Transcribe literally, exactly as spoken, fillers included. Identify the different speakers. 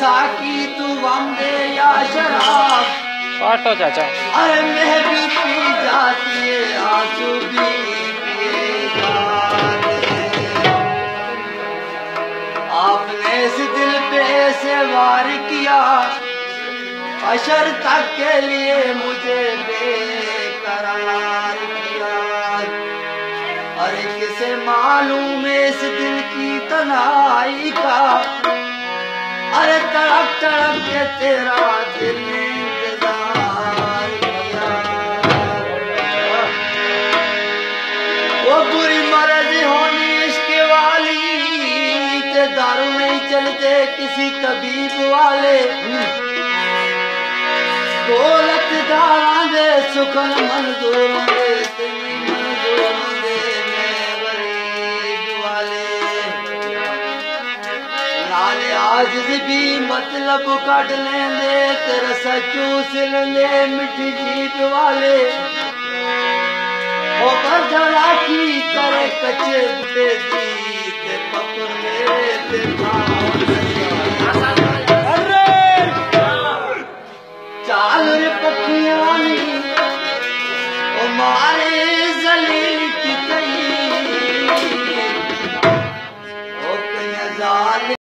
Speaker 1: साकी तू वंदे या शराब,
Speaker 2: काटो चाचा।
Speaker 1: अरे मैं भी पी जाती है आंसू भी आपने इस दिल पे से वार किया, अशर तक के लिए मुझे बेकरार किया। अरे किसे मालूम है इस दिल की तन्हाई का, अरे तड़प तड़प के तेरा दिल ने इंतजार किया। वो बुरी मर्ज होनी इश्क वाली, ते दारू नहीं चलते किसी तबीब वाले, दौलत दारा दे सुखन मंजूर दे तेरी मंजूर दे मैं गरीब वाले। नाले आज भी मतलब काट लेंदे तेरा सचूस लेंदे मिठी जीत वाले। ओ बदला की करे कच्चे बुटे दी ते पकड़ मेरे ते चाल रे पखियां ओ मारे जलील की गई ओ कया जाल